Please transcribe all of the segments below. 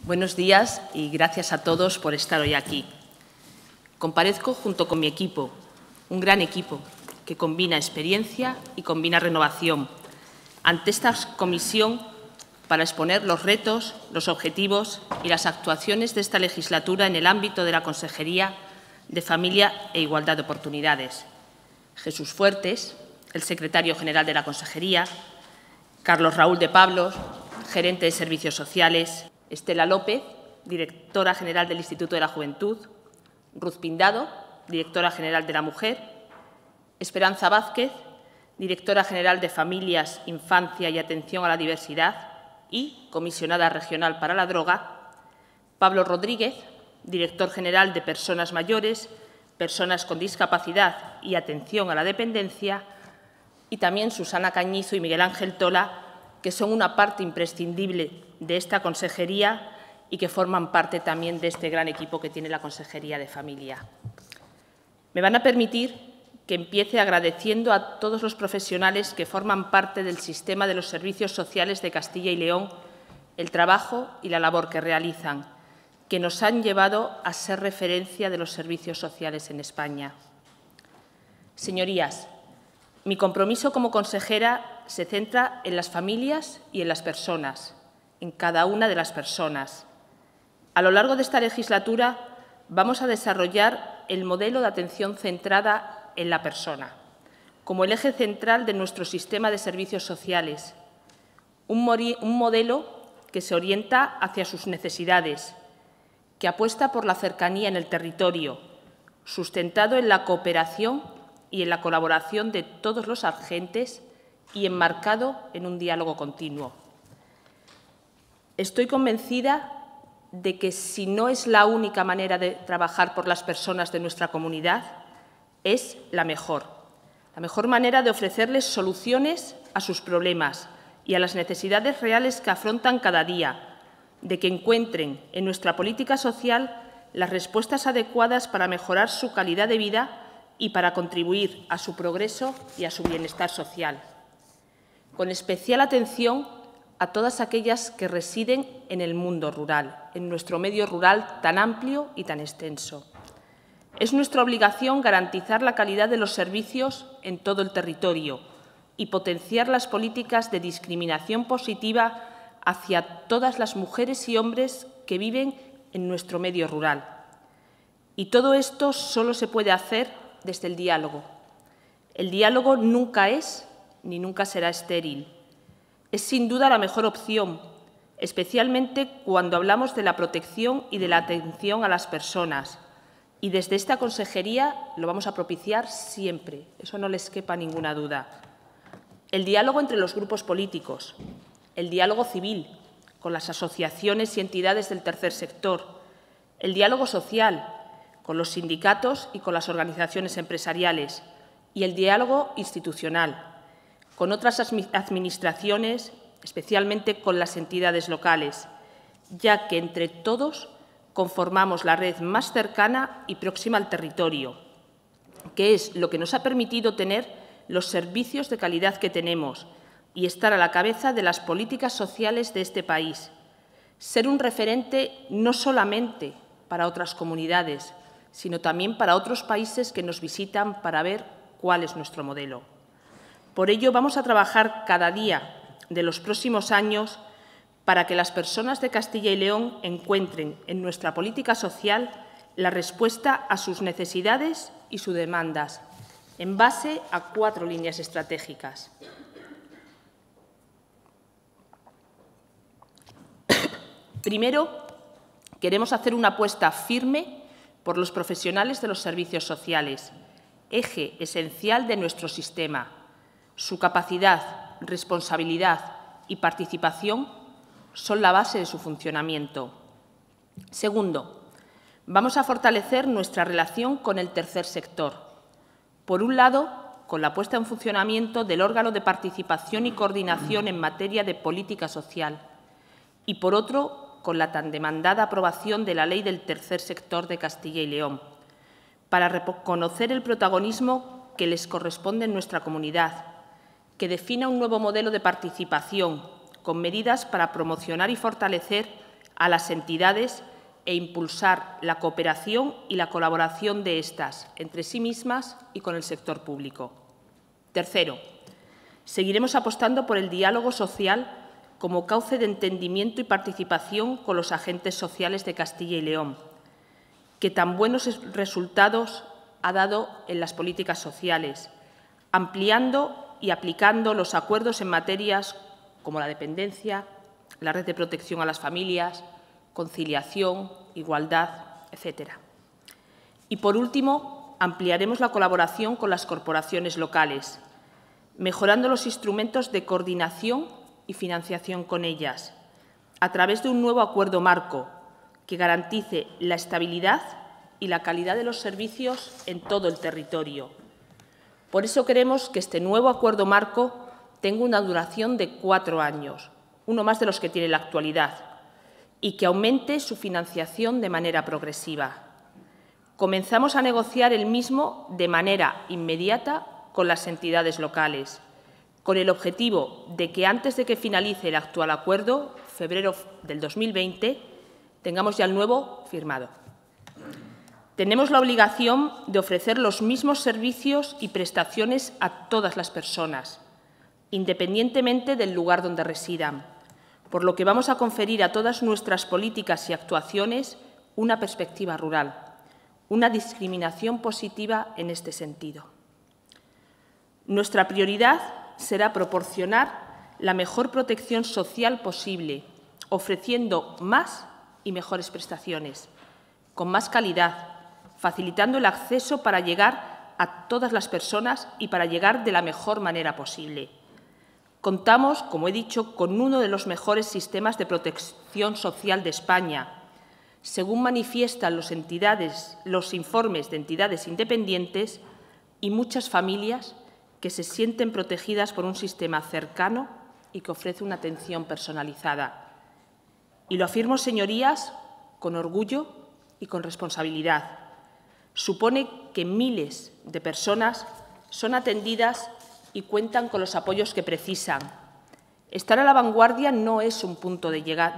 Buenos días y gracias a todos por estar hoy aquí. Comparezco junto con mi equipo, un gran equipo que combina experiencia y combina renovación, ante esta comisión para exponer los retos, los objetivos y las actuaciones de esta legislatura en el ámbito de la Consejería de Familia e Igualdad de Oportunidades. Jesús Fuertes, el secretario general de la Consejería, Carlos Raúl de Pablos, gerente de Servicios Sociales, Estela López, directora general del Instituto de la Juventud, Ruth Pindado, directora general de la Mujer, Esperanza Vázquez, directora general de Familias, Infancia y Atención a la Diversidad y comisionada regional para la droga, Pablo Rodríguez, director general de Personas Mayores, Personas con Discapacidad y Atención a la Dependencia, y también Susana Cañizo y Miguel Ángel Tola, que son una parte imprescindible de esta consejería y que forman parte también de este gran equipo que tiene la Consejería de Familia. Me van a permitir que empiece agradeciendo a todos los profesionales que forman parte del sistema de los servicios sociales de Castilla y León el trabajo y la labor que realizan, que nos han llevado a ser referencia de los servicios sociales en España. Señorías, mi compromiso como consejera se centra en las familias y en las personas, en cada una de las personas. A lo largo de esta legislatura vamos a desarrollar el modelo de atención centrada en la persona, como el eje central de nuestro sistema de servicios sociales, un modelo que se orienta hacia sus necesidades, que apuesta por la cercanía en el territorio, sustentado en la cooperación y en la colaboración de todos los agentes y enmarcado en un diálogo continuo. Estoy convencida de que si no es la única manera de trabajar por las personas de nuestra comunidad, es la mejor manera de ofrecerles soluciones a sus problemas y a las necesidades reales que afrontan cada día, de que encuentren en nuestra política social las respuestas adecuadas para mejorar su calidad de vida y para contribuir a su progreso y a su bienestar social, con especial atención a todas aquellas que residen en el mundo rural, en nuestro medio rural tan amplio y tan extenso. Es nuestra obligación garantizar la calidad de los servicios en todo el territorio y potenciar las políticas de discriminación positiva hacia todas las mujeres y hombres que viven en nuestro medio rural. Y todo esto solo se puede hacer desde el diálogo. El diálogo nunca es ni nunca será estéril. Es sin duda la mejor opción, especialmente cuando hablamos de la protección y de la atención a las personas. Y desde esta consejería lo vamos a propiciar siempre, eso no les quepa ninguna duda. El diálogo entre los grupos políticos, el diálogo civil con las asociaciones y entidades del tercer sector, el diálogo social con los sindicatos y con las organizaciones empresariales y el diálogo institucional con otras administraciones, especialmente con las entidades locales, ya que entre todos conformamos la red más cercana y próxima al territorio, que es lo que nos ha permitido tener los servicios de calidad que tenemos y estar a la cabeza de las políticas sociales de este país, ser un referente no solamente para otras comunidades, sino también para otros países que nos visitan para ver cuál es nuestro modelo. Por ello, vamos a trabajar cada día de los próximos años para que las personas de Castilla y León encuentren en nuestra política social la respuesta a sus necesidades y sus demandas, en base a 4 líneas estratégicas. Primero, queremos hacer una apuesta firme por los profesionales de los servicios sociales, eje esencial de nuestro sistema. Su capacidad, responsabilidad y participación son la base de su funcionamiento. Segundo, vamos a fortalecer nuestra relación con el tercer sector. Por un lado, con la puesta en funcionamiento del órgano de participación y coordinación en materia de política social y, por otro, con la tan demandada aprobación de la Ley del Tercer Sector de Castilla y León, para reconocer el protagonismo que les corresponde en nuestra comunidad, que defina un nuevo modelo de participación con medidas para promocionar y fortalecer a las entidades e impulsar la cooperación y la colaboración de estas entre sí mismas y con el sector público. Tercero, seguiremos apostando por el diálogo social como cauce de entendimiento y participación con los agentes sociales de Castilla y León, que tan buenos resultados ha dado en las políticas sociales, ampliando y aplicando los acuerdos en materias como la dependencia, la red de protección a las familias, conciliación, igualdad, etc. Y, por último, ampliaremos la colaboración con las corporaciones locales, mejorando los instrumentos de coordinación y financiación con ellas, a través de un nuevo acuerdo marco que garantice la estabilidad y la calidad de los servicios en todo el territorio. Por eso queremos que este nuevo acuerdo marco tenga una duración de 4 años, uno más de los que tiene la actualidad, y que aumente su financiación de manera progresiva. Comenzamos a negociar el mismo de manera inmediata con las entidades locales, con el objetivo de que antes de que finalice el actual acuerdo, febrero del 2020, tengamos ya el nuevo firmado. Tenemos la obligación de ofrecer los mismos servicios y prestaciones a todas las personas, independientemente del lugar donde residan, por lo que vamos a conferir a todas nuestras políticas y actuaciones una perspectiva rural, una discriminación positiva en este sentido. Nuestra prioridad será proporcionar la mejor protección social posible, ofreciendo más y mejores prestaciones, con más calidad, facilitando el acceso para llegar a todas las personas y para llegar de la mejor manera posible. Contamos, como he dicho, con uno de los mejores sistemas de protección social de España, según manifiestan los informes de entidades independientes, y muchas familias que se sienten protegidas por un sistema cercano y que ofrece una atención personalizada. Y lo afirmo, señorías, con orgullo y con responsabilidad. Supone que miles de personas son atendidas y cuentan con los apoyos que precisan. Estar a la vanguardia no es un punto de llegada,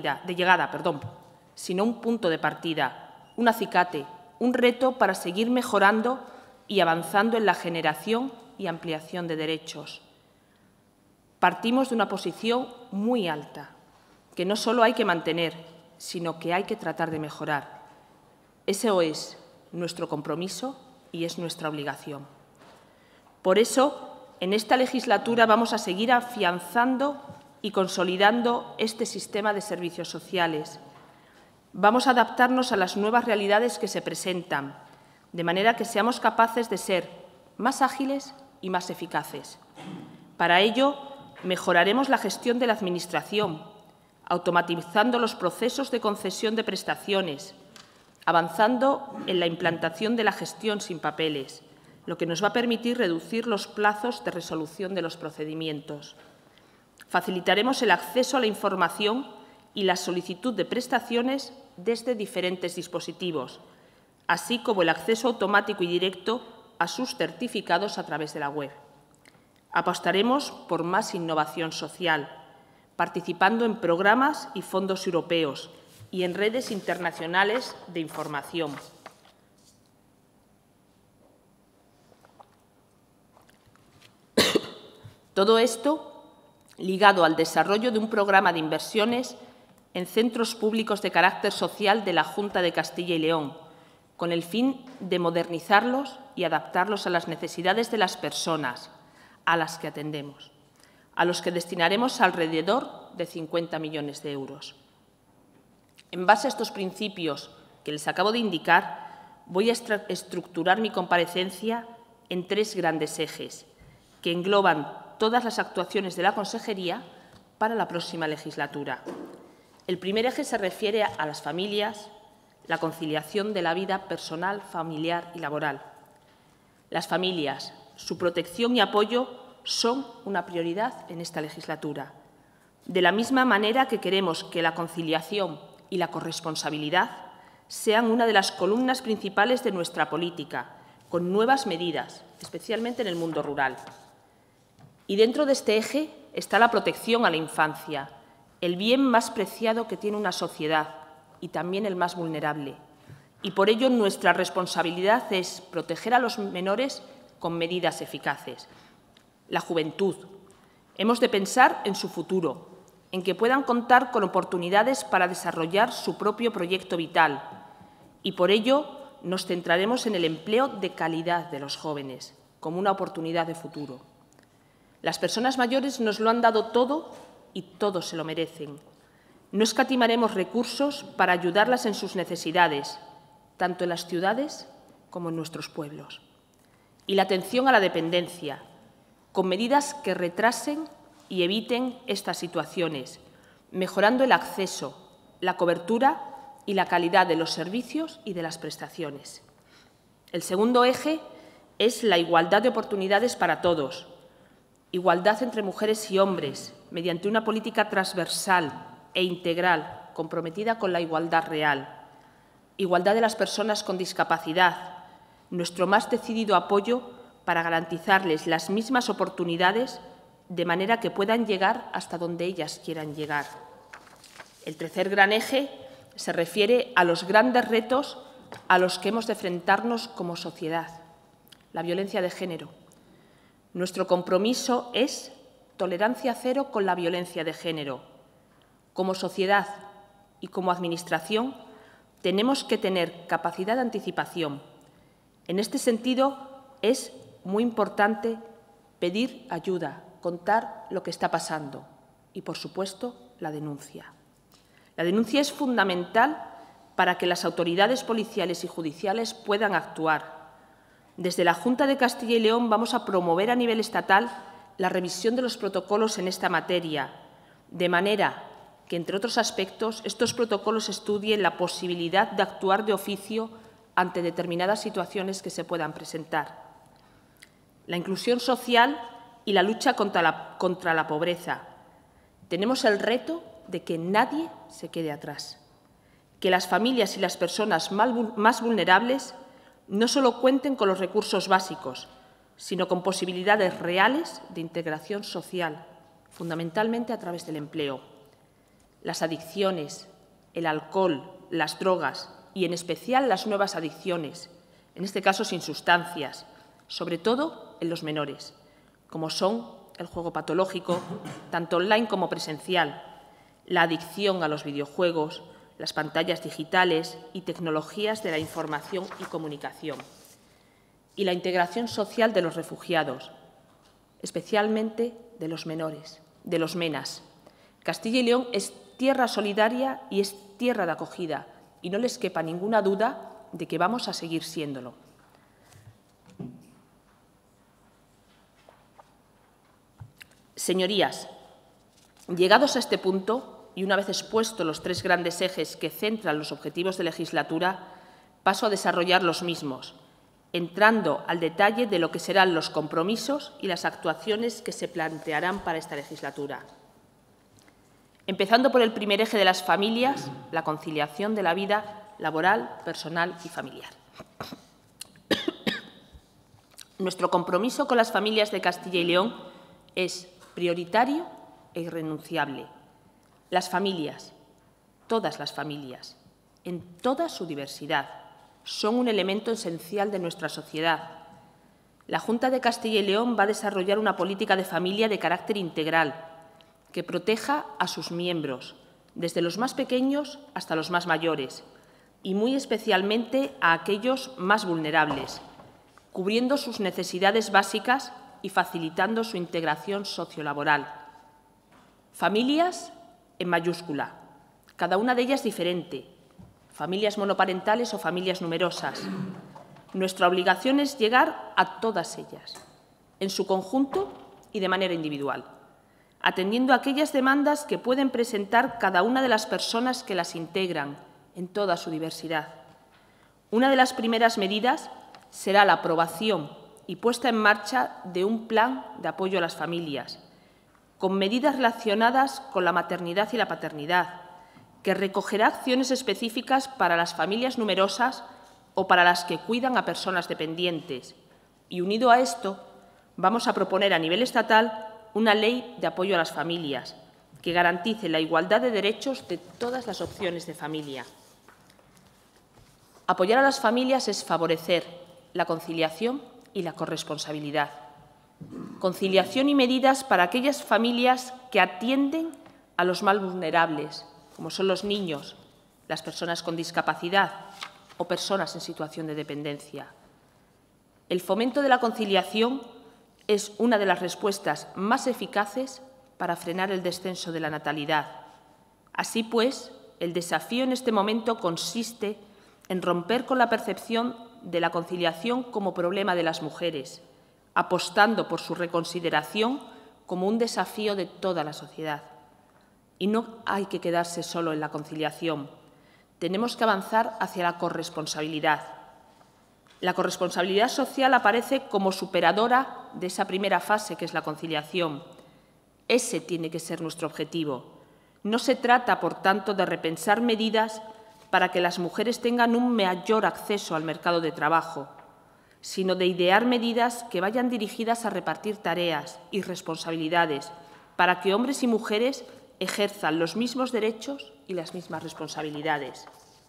sino un punto de partida, un acicate, un reto para seguir mejorando y avanzando en la generación y ampliación de derechos. Partimos de una posición muy alta, que no solo hay que mantener, sino que hay que tratar de mejorar. Ese es nuestro compromiso y es nuestra obligación. Por eso, en esta legislatura vamos a seguir afianzando y consolidando este sistema de servicios sociales. Vamos a adaptarnos a las nuevas realidades que se presentan, de manera que seamos capaces de ser más ágiles y más eficaces. Para ello, mejoraremos la gestión de la Administración, automatizando los procesos de concesión de prestaciones, avanzando en la implantación de la gestión sin papeles, lo que nos va a permitir reducir los plazos de resolución de los procedimientos. Facilitaremos el acceso a la información y la solicitud de prestaciones desde diferentes dispositivos, así como el acceso automático y directo a sus certificados a través de la web. Apostaremos por más innovación social, participando en programas y fondos europeos y en redes internacionales de información. Todo esto ligado al desarrollo de un programa de inversiones en centros públicos de carácter social de la Junta de Castilla y León, con el fin de modernizarlos y adaptarlos a las necesidades de las personas a las que atendemos, a los que destinaremos alrededor de 50 millones de euros. En base a estos principios que les acabo de indicar, voy a estructurar mi comparecencia en 3 grandes ejes que engloban todas las actuaciones de la Consejería para la próxima legislatura. El primer eje se refiere a las familias, la conciliación de la vida personal, familiar y laboral. Las familias, su protección y apoyo son una prioridad en esta legislatura. De la misma manera que queremos que la conciliación y la corresponsabilidad sean una de las columnas principales de nuestra política, con nuevas medidas, especialmente en el mundo rural. Y dentro de este eje está la protección a la infancia, el bien más preciado que tiene una sociedad y también el más vulnerable. Y por ello nuestra responsabilidad es proteger a los menores con medidas eficaces. La juventud. Hemos de pensar en su futuro, en que puedan contar con oportunidades para desarrollar su propio proyecto vital. Y por ello nos centraremos en el empleo de calidad de los jóvenes, como una oportunidad de futuro. Las personas mayores nos lo han dado todo y todos se lo merecen. No escatimaremos recursos para ayudarlas en sus necesidades, tanto en las ciudades como en nuestros pueblos. Y la atención a la dependencia, con medidas que retrasen y eviten estas situaciones, mejorando el acceso, la cobertura y la calidad de los servicios y de las prestaciones. El segundo eje es la igualdad de oportunidades para todos, igualdad entre mujeres y hombres, mediante una política transversal e integral comprometida con la igualdad real, igualdad de las personas con discapacidad, nuestro más decidido apoyo para garantizarles las mismas oportunidades de manera que puedan llegar hasta donde ellas quieran llegar. El tercer gran eje se refiere a los grandes retos a los que hemos de enfrentarnos como sociedad, la violencia de género. Nuestro compromiso es tolerancia cero con la violencia de género. Como sociedad y como Administración tenemos que tener capacidad de anticipación. En este sentido, es muy importante pedir ayuda, contar lo que está pasando y, por supuesto, la denuncia. La denuncia es fundamental para que las autoridades policiales y judiciales puedan actuar. Desde la Junta de Castilla y León vamos a promover a nivel estatal la revisión de los protocolos en esta materia, de manera que, entre otros aspectos, estos protocolos estudien la posibilidad de actuar de oficio ante determinadas situaciones que se puedan presentar. La inclusión social y la lucha contra la pobreza. Tenemos el reto de que nadie se quede atrás, que las familias y las personas más vulnerables no solo cuenten con los recursos básicos, sino con posibilidades reales de integración social, fundamentalmente a través del empleo. Las adicciones, el alcohol, las drogas y, en especial, las nuevas adicciones, en este caso sin sustancias, sobre todo en los menores, como son el juego patológico, tanto online como presencial, la adicción a los videojuegos, las pantallas digitales y tecnologías de la información y comunicación, y la integración social de los refugiados, especialmente de los menores, de los MENAs. Castilla y León es tierra solidaria y es tierra de acogida, y no les quepa ninguna duda de que vamos a seguir siéndolo. Señorías, llegados a este punto, y una vez expuestos los tres grandes ejes que centran los objetivos de legislatura, paso a desarrollar los mismos, entrando al detalle de lo que serán los compromisos y las actuaciones que se plantearán para esta legislatura. Empezando por el primer eje de las familias, la conciliación de la vida laboral, personal y familiar. Nuestro compromiso con las familias de Castilla y León es prioritario e irrenunciable. Las familias, todas las familias, en toda su diversidad, son un elemento esencial de nuestra sociedad. La Junta de Castilla y León va a desarrollar una política de familia de carácter integral que proteja a sus miembros, desde los más pequeños hasta los más mayores, y muy especialmente a aquellos más vulnerables, cubriendo sus necesidades básicas y facilitando su integración sociolaboral. Familias en mayúscula, cada una de ellas diferente, familias monoparentales o familias numerosas. Nuestra obligación es llegar a todas ellas, en su conjunto y de manera individual, atendiendo a aquellas demandas que pueden presentar cada una de las personas que las integran en toda su diversidad. Una de las primeras medidas será la aprobación y puesta en marcha de un plan de apoyo a las familias, con medidas relacionadas con la maternidad y la paternidad, que recogerá acciones específicas para las familias numerosas o para las que cuidan a personas dependientes. Y, unido a esto, vamos a proponer a nivel estatal una ley de apoyo a las familias, que garantice la igualdad de derechos de todas las opciones de familia. Apoyar a las familias es favorecer la conciliación y la corresponsabilidad. Conciliación y medidas para aquellas familias que atienden a los más vulnerables, como son los niños, las personas con discapacidad o personas en situación de dependencia. El fomento de la conciliación es una de las respuestas más eficaces para frenar el descenso de la natalidad. Así pues, el desafío en este momento consiste en romper con la percepción de la conciliación como problema de las mujeres, apostando por su reconsideración como un desafío de toda la sociedad. Y no hay que quedarse solo en la conciliación. Tenemos que avanzar hacia la corresponsabilidad. La corresponsabilidad social aparece como superadora de esa primera fase que es la conciliación. Ese tiene que ser nuestro objetivo. No se trata, por tanto, de repensar medidas para que las mujeres tengan un mayor acceso al mercado de trabajo, sino de idear medidas que vayan dirigidas a repartir tareas y responsabilidades para que hombres y mujeres ejerzan los mismos derechos y las mismas responsabilidades.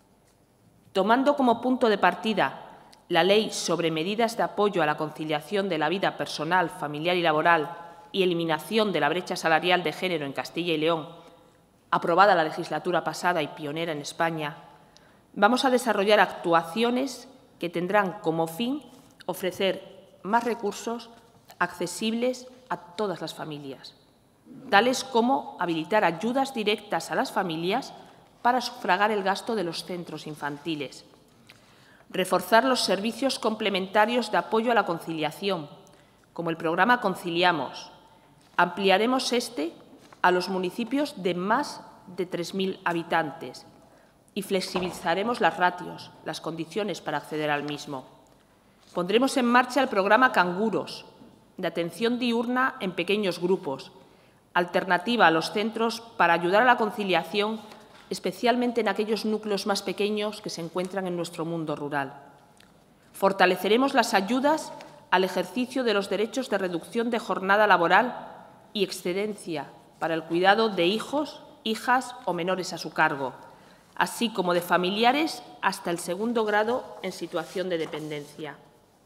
Tomando como punto de partida la Ley sobre medidas de apoyo a la conciliación de la vida personal, familiar y laboral y eliminación de la brecha salarial de género en Castilla y León, aprobada la legislatura pasada y pionera en España, vamos a desarrollar actuaciones que tendrán como fin ofrecer más recursos accesibles a todas las familias, tales como habilitar ayudas directas a las familias para sufragar el gasto de los centros infantiles, reforzar los servicios complementarios de apoyo a la conciliación, como el programa Conciliamos. Ampliaremos este a los municipios de más de 3.000 habitantes y flexibilizaremos las ratios, las condiciones para acceder al mismo. Pondremos en marcha el programa Canguros, de atención diurna en pequeños grupos, alternativa a los centros para ayudar a la conciliación, especialmente en aquellos núcleos más pequeños que se encuentran en nuestro mundo rural. Fortaleceremos las ayudas al ejercicio de los derechos de reducción de jornada laboral y excedencia para el cuidado de hijos, hijas o menores a su cargo, así como de familiares hasta el segundo grado en situación de dependencia.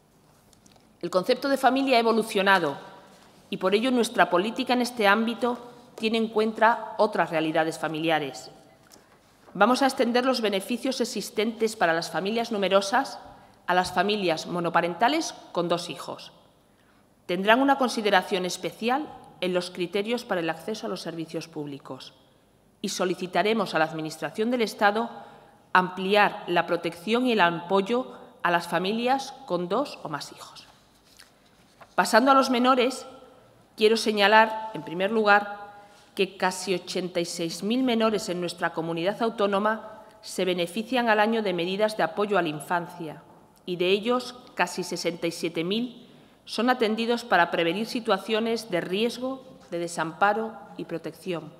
El concepto de familia ha evolucionado y por ello nuestra política en este ámbito tiene en cuenta otras realidades familiares. Vamos a extender los beneficios existentes para las familias numerosas a las familias monoparentales con 2 hijos. Tendrán una consideración especial en los criterios para el acceso a los servicios públicos y solicitaremos a la Administración del Estado ampliar la protección y el apoyo a las familias con 2 o más hijos. Pasando a los menores, quiero señalar, en primer lugar, que casi 86.000 menores en nuestra comunidad autónoma se benefician al año de medidas de apoyo a la infancia y de ellos casi 67.000 son atendidos para prevenir situaciones de riesgo, de desamparo y protección.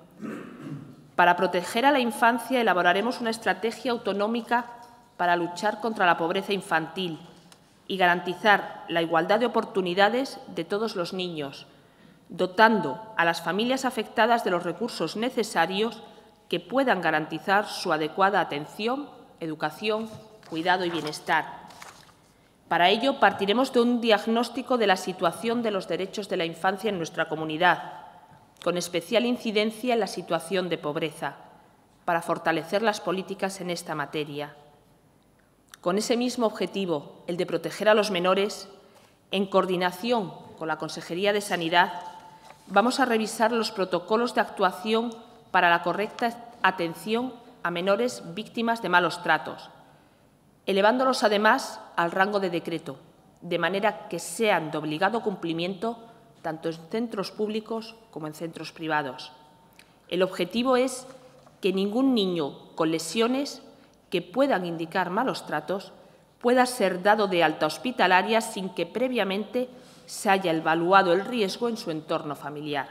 Para proteger a la infancia elaboraremos una estrategia autonómica para luchar contra la pobreza infantil y garantizar la igualdad de oportunidades de todos los niños, dotando a las familias afectadas de los recursos necesarios que puedan garantizar su adecuada atención, educación, cuidado y bienestar. Para ello, partiremos de un diagnóstico de la situación de los derechos de la infancia en nuestra comunidad, con especial incidencia en la situación de pobreza, para fortalecer las políticas en esta materia. Con ese mismo objetivo, el de proteger a los menores, en coordinación con la Consejería de Sanidad, vamos a revisar los protocolos de actuación para la correcta atención a menores víctimas de malos tratos, elevándolos además al rango de decreto, de manera que sean de obligado cumplimiento tanto en centros públicos como en centros privados. El objetivo es que ningún niño con lesiones que puedan indicar malos tratos pueda ser dado de alta hospitalaria sin que previamente se haya evaluado el riesgo en su entorno familiar.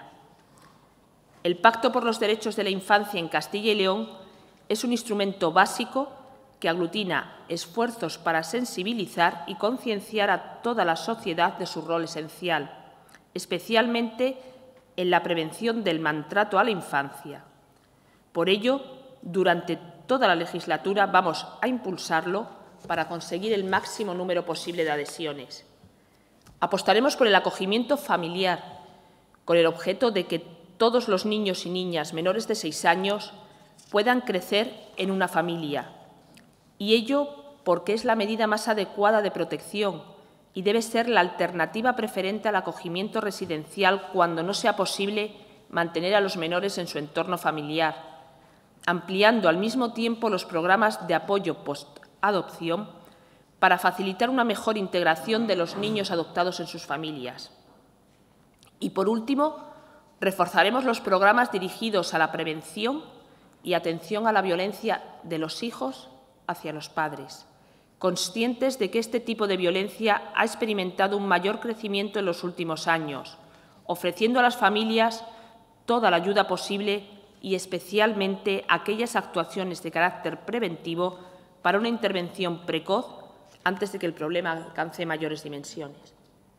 El Pacto por los Derechos de la Infancia en Castilla y León es un instrumento básico que aglutina esfuerzos para sensibilizar y concienciar a toda la sociedad de su rol esencial, especialmente en la prevención del maltrato a la infancia. Por ello, durante toda la legislatura vamos a impulsarlo para conseguir el máximo número posible de adhesiones. Apostaremos por el acogimiento familiar, con el objeto de que todos los niños y niñas menores de 6 años puedan crecer en una familia, y ello porque es la medida más adecuada de protección y debe ser la alternativa preferente al acogimiento residencial cuando no sea posible mantener a los menores en su entorno familiar, ampliando al mismo tiempo los programas de apoyo post-adopción para facilitar una mejor integración de los niños adoptados en sus familias. Y, por último, reforzaremos los programas dirigidos a la prevención y atención a la violencia de los hijos hacia los padres, conscientes de que este tipo de violencia ha experimentado un mayor crecimiento en los últimos años, ofreciendo a las familias toda la ayuda posible y especialmente aquellas actuaciones de carácter preventivo para una intervención precoz antes de que el problema alcance mayores dimensiones.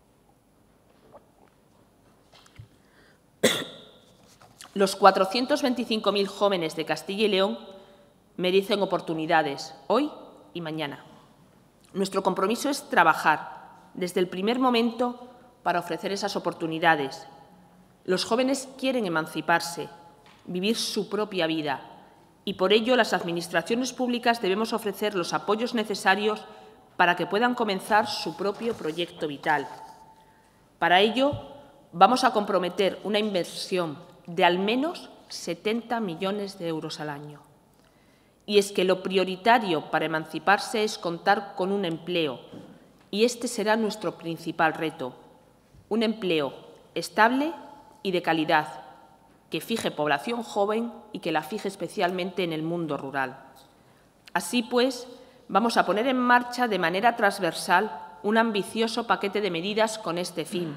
Los 425.000 jóvenes de Castilla y León merecen oportunidades hoy y mañana. Nuestro compromiso es trabajar desde el primer momento para ofrecer esas oportunidades. Los jóvenes quieren emanciparse, vivir su propia vida, y por ello las administraciones públicas debemos ofrecer los apoyos necesarios para que puedan comenzar su propio proyecto vital. Para ello, vamos a comprometer una inversión de al menos 70 millones de euros al año. Y es que lo prioritario para emanciparse es contar con un empleo, y este será nuestro principal reto. Un empleo estable y de calidad, que fije población joven y que la fije especialmente en el mundo rural. Así pues, vamos a poner en marcha de manera transversal un ambicioso paquete de medidas con este fin.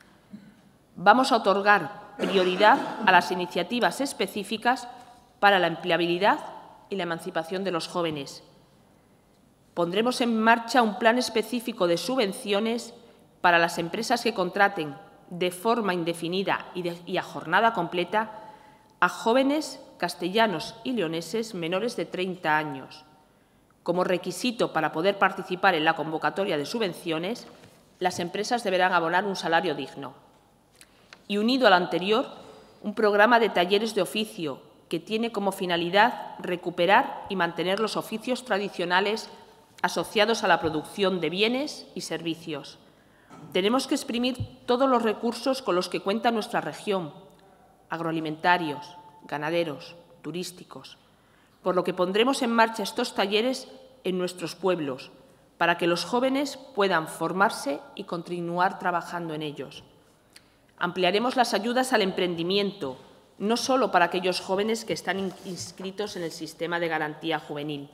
Vamos a otorgar prioridad a las iniciativas específicas para la empleabilidad y la emancipación de los jóvenes. Pondremos en marcha un plan específico de subvenciones para las empresas que contraten de forma indefinida y a jornada completa a jóvenes castellanos y leoneses menores de 30 años. Como requisito para poder participar en la convocatoria de subvenciones, las empresas deberán abonar un salario digno. Y unido al anterior, un programa de talleres de oficio que tiene como finalidad recuperar y mantener los oficios tradicionales asociados a la producción de bienes y servicios. Tenemos que exprimir todos los recursos con los que cuenta nuestra región, agroalimentarios, ganaderos, turísticos, por lo que pondremos en marcha estos talleres en nuestros pueblos, para que los jóvenes puedan formarse y continuar trabajando en ellos. Ampliaremos las ayudas al emprendimiento, no solo para aquellos jóvenes que están inscritos en el sistema de garantía juvenil.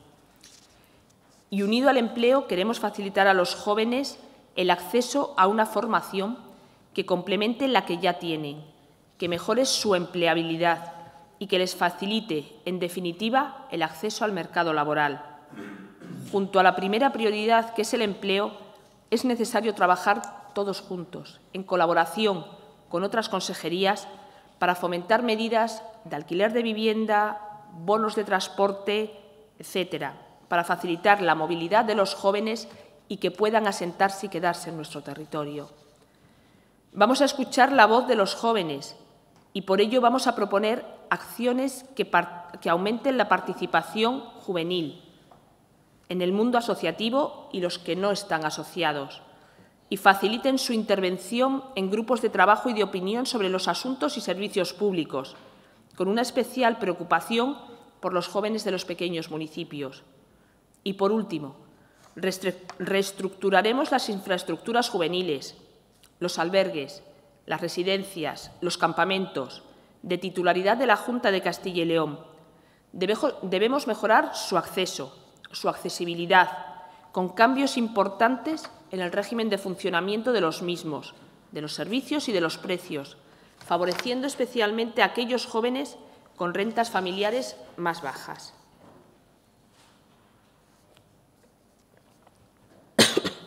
Y unido al empleo, queremos facilitar a los jóvenes el acceso a una formación que complemente la que ya tienen, que mejore su empleabilidad y que les facilite, en definitiva, el acceso al mercado laboral. Junto a la primera prioridad, que es el empleo, es necesario trabajar todos juntos, en colaboración con otras consejerías, para fomentar medidas de alquiler de vivienda, bonos de transporte, etcétera, para facilitar la movilidad de los jóvenes y que puedan asentarse y quedarse en nuestro territorio. Vamos a escuchar la voz de los jóvenes y por ello vamos a proponer acciones que aumenten la participación juvenil en el mundo asociativo y los que no están asociados, y faciliten su intervención en grupos de trabajo y de opinión sobre los asuntos y servicios públicos, con una especial preocupación por los jóvenes de los pequeños municipios. Y, por último, reestructuraremos las infraestructuras juveniles, los albergues, las residencias, los campamentos, de titularidad de la Junta de Castilla y León. Debemos mejorar su acceso, su accesibilidad, con cambios importantes en el régimen de funcionamiento de los mismos, de los servicios y de los precios, favoreciendo especialmente a aquellos jóvenes con rentas familiares más bajas.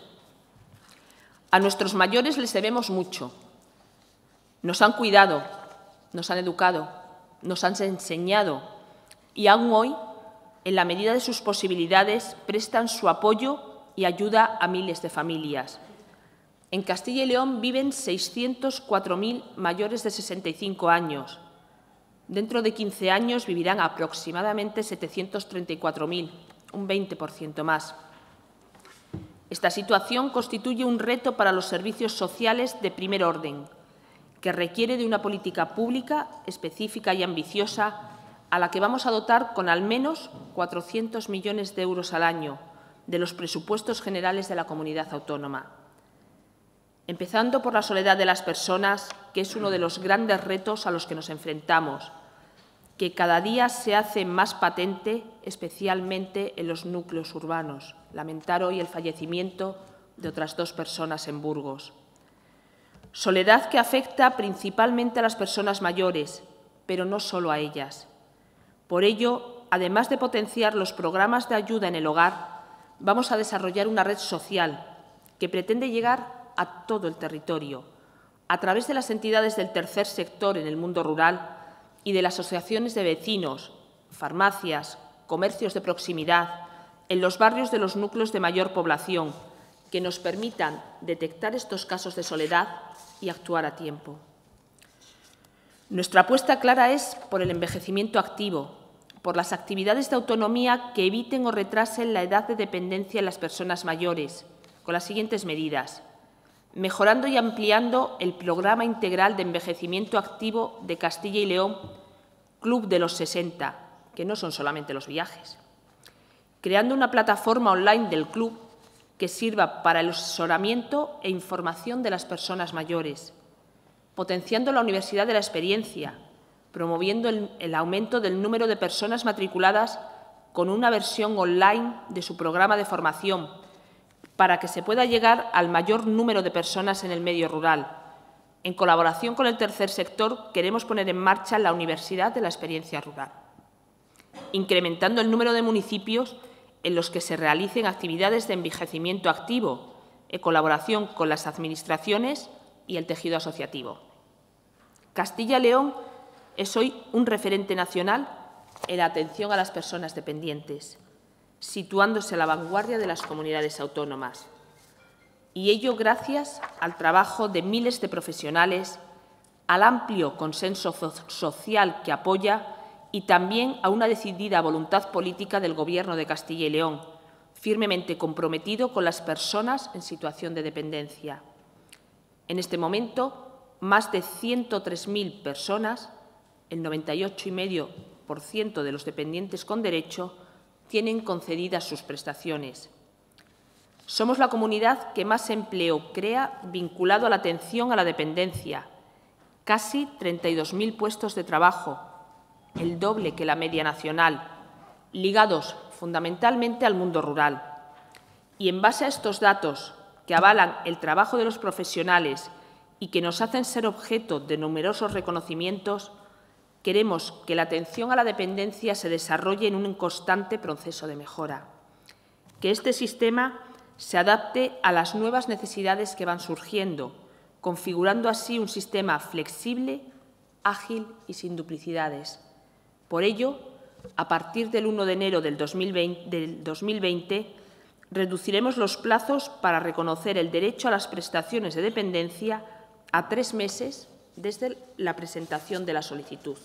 A nuestros mayores les debemos mucho. Nos han cuidado, nos han educado, nos han enseñado y aún hoy, en la medida de sus posibilidades, prestan su apoyo y ayuda a miles de familias. En Castilla y León viven 604.000 mayores de 65 años. Dentro de 15 años vivirán aproximadamente 734.000, un 20% más. Esta situación constituye un reto para los servicios sociales de primer orden, que requiere de una política pública específica y ambiciosa a la que vamos a dotar con al menos 400 millones de euros al año de los presupuestos generales de la comunidad autónoma. Empezando por la soledad de las personas, que es uno de los grandes retos a los que nos enfrentamos, que cada día se hace más patente, especialmente en los núcleos urbanos. Lamentar hoy el fallecimiento de otras 2 personas en Burgos. Soledad que afecta principalmente a las personas mayores, pero no solo a ellas. Por ello, además de potenciar los programas de ayuda en el hogar, vamos a desarrollar una red social que pretende llegar a todo el territorio, a través de las entidades del tercer sector en el mundo rural y de las asociaciones de vecinos, farmacias, comercios de proximidad, en los barrios de los núcleos de mayor población, que nos permitan detectar estos casos de soledad y actuar a tiempo. Nuestra apuesta clara es por el envejecimiento activo, por las actividades de autonomía que eviten o retrasen la edad de dependencia en las personas mayores, con las siguientes medidas: mejorando y ampliando el programa integral de envejecimiento activo de Castilla y León, Club de los 60, que no son solamente los viajes; creando una plataforma online del club que sirva para el asesoramiento e información de las personas mayores; potenciando la Universidad de la Experiencia, promoviendo el aumento del número de personas matriculadas con una versión online de su programa de formación, para que se pueda llegar al mayor número de personas en el medio rural. En colaboración con el tercer sector, queremos poner en marcha la Universidad de la Experiencia Rural, incrementando el número de municipios en los que se realicen actividades de envejecimiento activo, en colaboración con las administraciones y el tejido asociativo. Castilla y León es hoy un referente nacional en la atención a las personas dependientes, situándose a la vanguardia de las comunidades autónomas. Y ello gracias al trabajo de miles de profesionales, al amplio consenso social que apoya y también a una decidida voluntad política del Gobierno de Castilla y León, firmemente comprometido con las personas en situación de dependencia. En este momento, más de 103.000 personas, el 98,5% de los dependientes con derecho, tienen concedidas sus prestaciones. Somos la comunidad que más empleo crea vinculado a la atención a la dependencia, casi 32.000 puestos de trabajo, el doble que la media nacional, ligados fundamentalmente al mundo rural. Y en base a estos datos, que avalan el trabajo de los profesionales y que nos hacen ser objeto de numerosos reconocimientos, queremos que la atención a la dependencia se desarrolle en un constante proceso de mejora, que este sistema se adapte a las nuevas necesidades que van surgiendo, configurando así un sistema flexible, ágil y sin duplicidades. Por ello, a partir del 1 de enero del 2020, reduciremos los plazos para reconocer el derecho a las prestaciones de dependencia a 3 meses desde la presentación de la solicitud.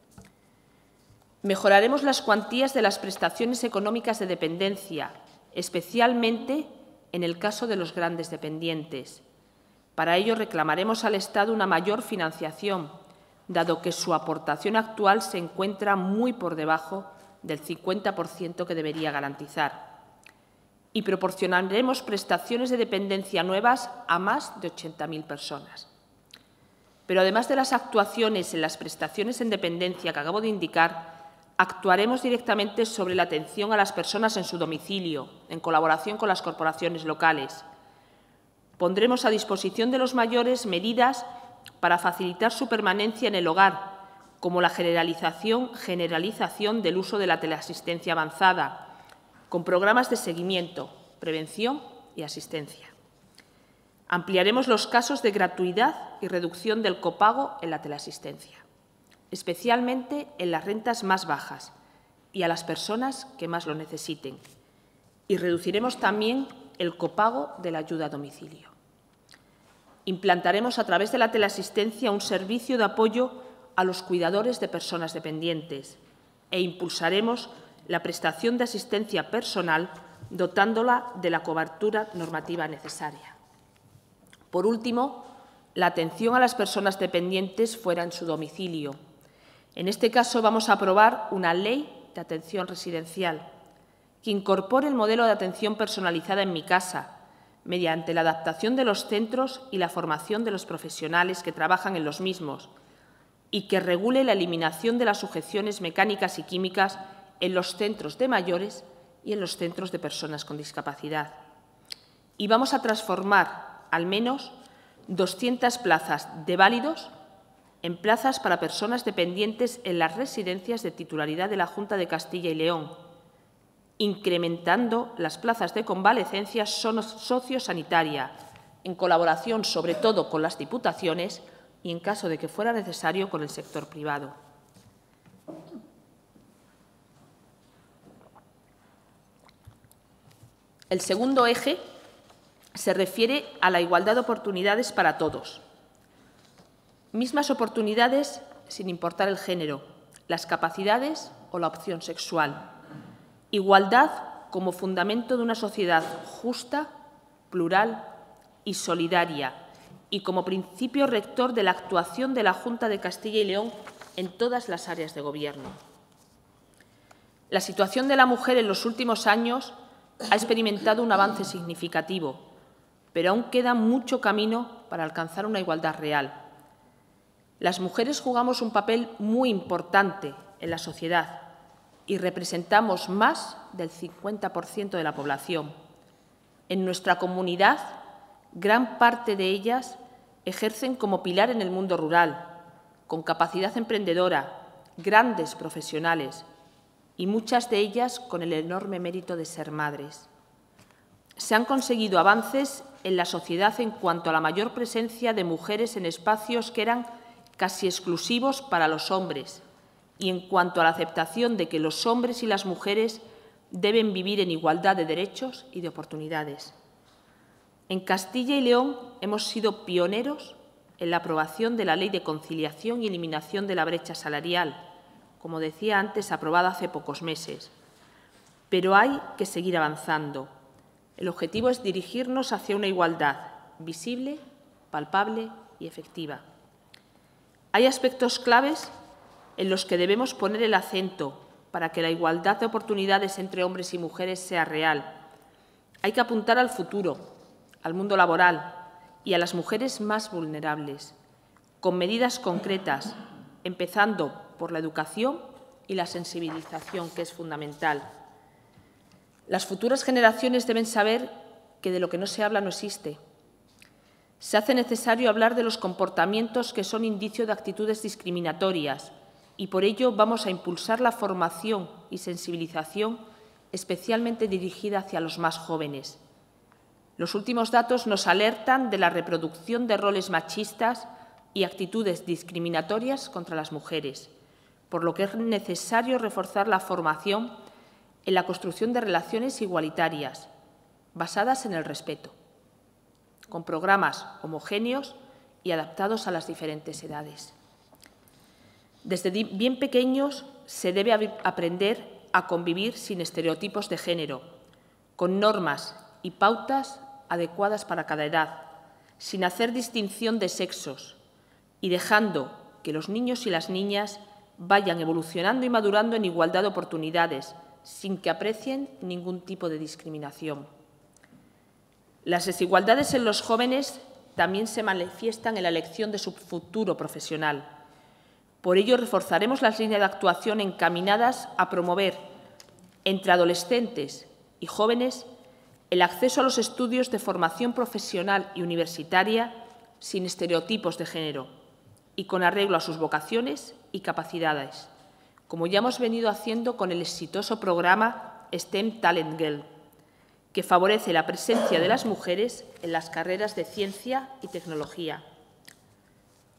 Mejoraremos las cuantías de las prestaciones económicas de dependencia, especialmente en el caso de los grandes dependientes. Para ello, reclamaremos al Estado una mayor financiación, dado que su aportación actual se encuentra muy por debajo del 50% que debería garantizar. Y proporcionaremos prestaciones de dependencia nuevas a más de 80.000 personas. Pero además de las actuaciones en las prestaciones en dependencia que acabo de indicar, actuaremos directamente sobre la atención a las personas en su domicilio, en colaboración con las corporaciones locales. Pondremos a disposición de los mayores medidas para facilitar su permanencia en el hogar, como la generalización del uso de la teleasistencia avanzada, con programas de seguimiento, prevención y asistencia. Ampliaremos los casos de gratuidad y reducción del copago en la teleasistencia. especialmente en las rentas más bajas y a las personas que más lo necesiten. Y reduciremos también el copago de la ayuda a domicilio. Implantaremos a través de la teleasistencia un servicio de apoyo a los cuidadores de personas dependientes e impulsaremos la prestación de asistencia personal dotándola de la cobertura normativa necesaria. Por último, la atención a las personas dependientes fuera en su domicilio. En este caso, vamos a aprobar una ley de atención residencial que incorpore el modelo de atención personalizada en mi casa, mediante la adaptación de los centros y la formación de los profesionales que trabajan en los mismos, y que regule la eliminación de las sujeciones mecánicas y químicas en los centros de mayores y en los centros de personas con discapacidad. Y vamos a transformar al menos 200 plazas de válidos en plazas para personas dependientes en las residencias de titularidad de la Junta de Castilla y León, incrementando las plazas de convalecencia sociosanitaria, en colaboración sobre todo con las diputaciones y, en caso de que fuera necesario, con el sector privado. El segundo eje se refiere a la igualdad de oportunidades para todos. Mismas oportunidades sin importar el género, las capacidades o la opción sexual. Igualdad como fundamento de una sociedad justa, plural y solidaria, y como principio rector de la actuación de la Junta de Castilla y León en todas las áreas de Gobierno. La situación de la mujer en los últimos años ha experimentado un avance significativo, pero aún queda mucho camino para alcanzar una igualdad real. Las mujeres jugamos un papel muy importante en la sociedad y representamos más del 50% de la población. En nuestra comunidad, gran parte de ellas ejercen como pilar en el mundo rural, con capacidad emprendedora, grandes profesionales y muchas de ellas con el enorme mérito de ser madres. Se han conseguido avances en la sociedad en cuanto a la mayor presencia de mujeres en espacios que eran casi exclusivos para los hombres y en cuanto a la aceptación de que los hombres y las mujeres deben vivir en igualdad de derechos y de oportunidades. En Castilla y León hemos sido pioneros en la aprobación de la Ley de Conciliación y Eliminación de la Brecha Salarial, como decía antes, aprobada hace pocos meses. Pero hay que seguir avanzando. El objetivo es dirigirnos hacia una igualdad visible, palpable y efectiva. Hay aspectos claves en los que debemos poner el acento para que la igualdad de oportunidades entre hombres y mujeres sea real. Hay que apuntar al futuro, al mundo laboral y a las mujeres más vulnerables, con medidas concretas, empezando por la educación y la sensibilización, que es fundamental. Las futuras generaciones deben saber que de lo que no se habla no existe. Se hace necesario hablar de los comportamientos que son indicio de actitudes discriminatorias y por ello vamos a impulsar la formación y sensibilización especialmente dirigida hacia los más jóvenes. Los últimos datos nos alertan de la reproducción de roles machistas y actitudes discriminatorias contra las mujeres, por lo que es necesario reforzar la formación en la construcción de relaciones igualitarias, basadas en el respeto, con programas homogéneos y adaptados a las diferentes edades. Desde bien pequeños se debe aprender a convivir sin estereotipos de género, con normas y pautas adecuadas para cada edad, sin hacer distinción de sexos y dejando que los niños y las niñas vayan evolucionando y madurando en igualdad de oportunidades, sin que aprecien ningún tipo de discriminación. Las desigualdades en los jóvenes también se manifiestan en la elección de su futuro profesional. Por ello, reforzaremos las líneas de actuación encaminadas a promover entre adolescentes y jóvenes el acceso a los estudios de formación profesional y universitaria sin estereotipos de género y con arreglo a sus vocaciones y capacidades, como ya hemos venido haciendo con el exitoso programa STEM Talent Girl, que favorece la presencia de las mujeres en las carreras de ciencia y tecnología.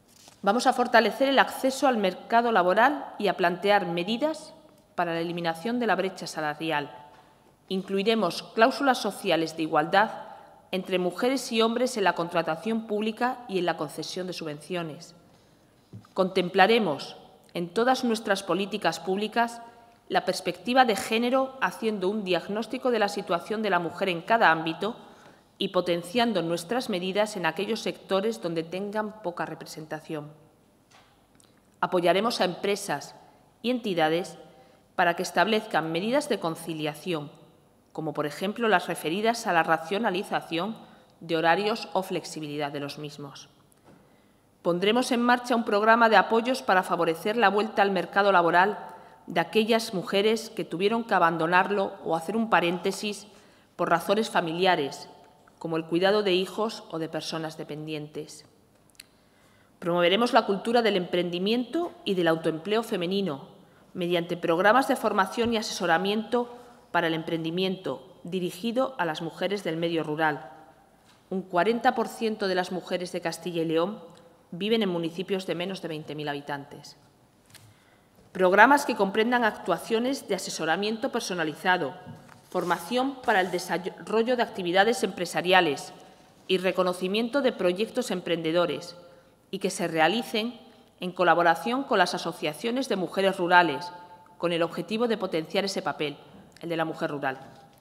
Vamos a fortalecer el acceso al mercado laboral y a plantear medidas para la eliminación de la brecha salarial. Incluiremos cláusulas sociales de igualdad entre mujeres y hombres en la contratación pública y en la concesión de subvenciones. Contemplaremos en todas nuestras políticas públicas la perspectiva de género, haciendo un diagnóstico de la situación de la mujer en cada ámbito y potenciando nuestras medidas en aquellos sectores donde tengan poca representación. Apoyaremos a empresas y entidades para que establezcan medidas de conciliación, como por ejemplo las referidas a la racionalización de horarios o flexibilidad de los mismos. Pondremos en marcha un programa de apoyos para favorecer la vuelta al mercado laboral de aquellas mujeres que tuvieron que abandonarlo o hacer un paréntesis por razones familiares, como el cuidado de hijos o de personas dependientes. Promoveremos la cultura del emprendimiento y del autoempleo femenino mediante programas de formación y asesoramiento para el emprendimiento dirigido a las mujeres del medio rural. Un 40% de las mujeres de Castilla y León viven en municipios de menos de 20.000 habitantes. Programas que comprendan actuaciones de asesoramiento personalizado, formación para el desarrollo de actividades empresariales y reconocimiento de proyectos emprendedores y que se realicen en colaboración con las asociaciones de mujeres rurales, con el objetivo de potenciar ese papel, el de la mujer rural.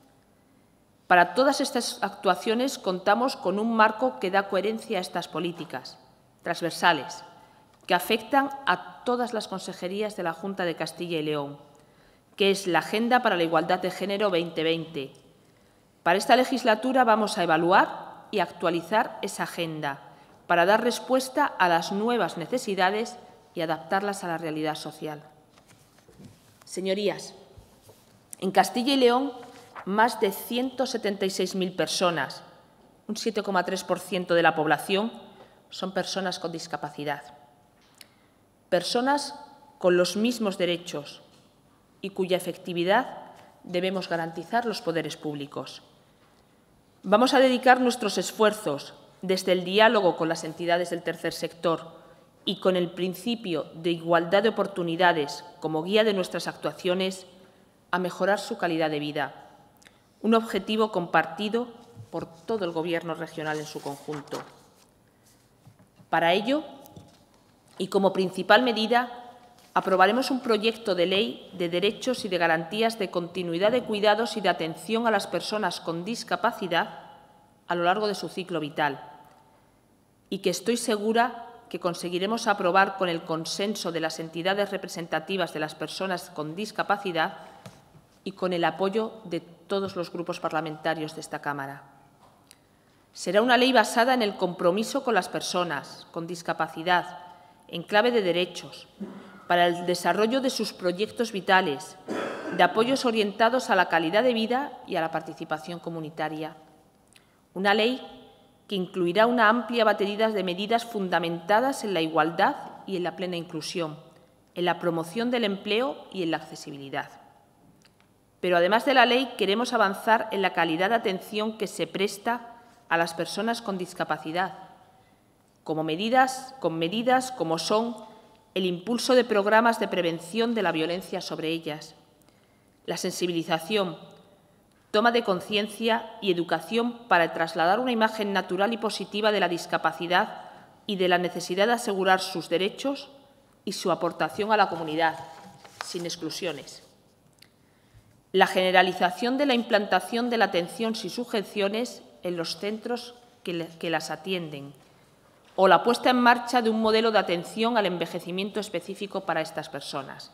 Para todas estas actuaciones contamos con un marco que da coherencia a estas políticas, transversales, que afectan a todas las consejerías de la Junta de Castilla y León, que es la Agenda para la Igualdad de Género 2020. Para esta legislatura vamos a evaluar y actualizar esa agenda para dar respuesta a las nuevas necesidades y adaptarlas a la realidad social. Señorías, en Castilla y León, más de 176.000 personas, un 7,3% de la población, son personas con discapacidad. Personas con los mismos derechos y cuya efectividad debemos garantizar los poderes públicos. Vamos a dedicar nuestros esfuerzos desde el diálogo con las entidades del tercer sector y con el principio de igualdad de oportunidades como guía de nuestras actuaciones a mejorar su calidad de vida, un objetivo compartido por todo el Gobierno regional en su conjunto. Para ello, y como principal medida, aprobaremos un proyecto de ley de derechos y de garantías de continuidad de cuidados y de atención a las personas con discapacidad a lo largo de su ciclo vital y que estoy segura que conseguiremos aprobar con el consenso de las entidades representativas de las personas con discapacidad y con el apoyo de todos los grupos parlamentarios de esta Cámara. Será una ley basada en el compromiso con las personas con discapacidad, en clave de derechos, para el desarrollo de sus proyectos vitales, de apoyos orientados a la calidad de vida y a la participación comunitaria. Una ley que incluirá una amplia batería de medidas fundamentadas en la igualdad y en la plena inclusión, en la promoción del empleo y en la accesibilidad. Pero además de la ley, queremos avanzar en la calidad de atención que se presta a las personas con discapacidad, con medidas como son el impulso de programas de prevención de la violencia sobre ellas, la sensibilización, toma de conciencia y educación para trasladar una imagen natural y positiva de la discapacidad y de la necesidad de asegurar sus derechos y su aportación a la comunidad, sin exclusiones. La generalización de la implantación de la atención sin sujeciones en los centros que las atienden, o la puesta en marcha de un modelo de atención al envejecimiento específico para estas personas.